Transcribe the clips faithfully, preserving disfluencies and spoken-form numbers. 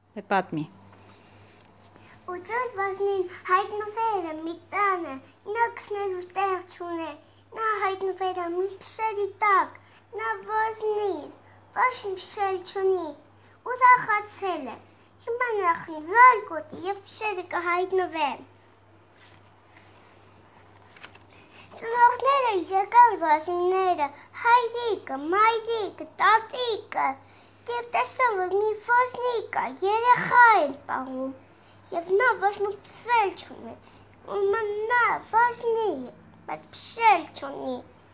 Պատմի։ Ուջոր վազնին հայտնվել է մի տանը, նա քնելու տեղ չուներ, նա հայտնվել է մի փշերի տակ, նա վազնին, ոչ մի փշեր չունի, ուրախացել է, հիմա նա խնձոր կուտի և փշերը կհայտնվեն։ Ծնողները եկան վազինները, հայրիկը, մայրիկը, տատիկը, և տեսան, որ մի ոզնի կա, երեխա են պահում, և նա ոչ մի փսել չուներ, ումը նա ոզնի է, բայց փշել չունի։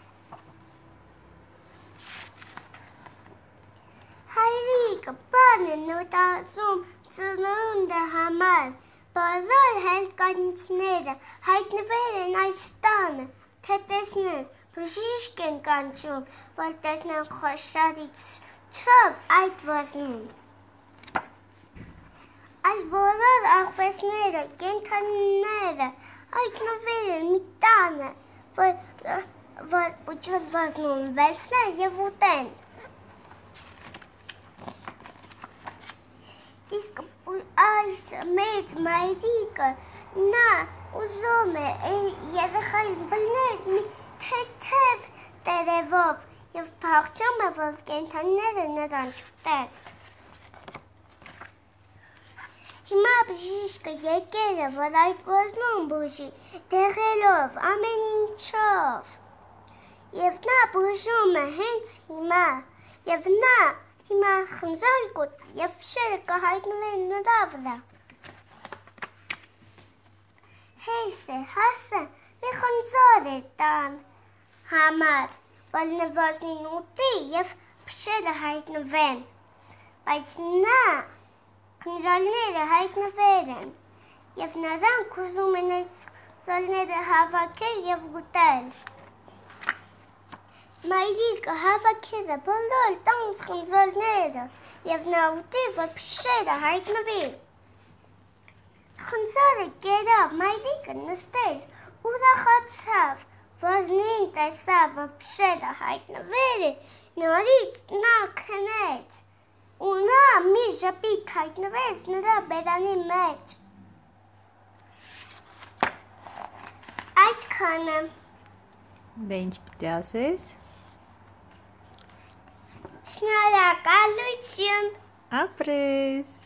Հայրիկը բան է մտածում ծնունդը համար, բոլոր հերկանիցները հայտնվել են այս տանը, թե տեսնեն, բժիշկ են կանչում, որ տեսնեն խոշորից չով այդ ոզնում։ Այս բոլոր աղվեսները, կենդանիները հայտնվել են մի տանը, որ ուջոր ոզնում վերցնեն և ուտեն։ Իսկ այս մեծ մայրիկը նա ուզում է երեխային բլներ մի թեթև տերևով և փախչում է, որ կենդանիները նրան չուտեն։ Հիմա բժիշկը եկել է, որ այդ ոզնում բուժի, դեղելով, ամեն ինչով։ Եվ նա բուժում է հենց հիմա, և նա հիմա խնձոր կուտի, և փշերը կհայտնվեն նրա վրա։ Հեյս է, հասը, մի խնձոր է տան համար, որ նվազնին ուտի և փշերը հայտնվեն, բայց նա խնձորները հայտնվել են, և նրանք ուզում են այս խնձորները հավաքել և ուտել։ Մայրիկը հավաքել է բոլոր տանց խնձորները, և նա ուտի, որ փշերը հայտնվի։ Խնձորը կերավ, մայրիկը նստեց, ուրախացավ, ոզնին տեսավ, որ փշերը հայտնվել է, նորից նա քնեց, ու նա մի ժպիտ հայտնվեց նրա բերանի մեջ։ Այսքանը։ Դե ինչ պիտի ասես։ Շնորհակալություն։ Ապրես։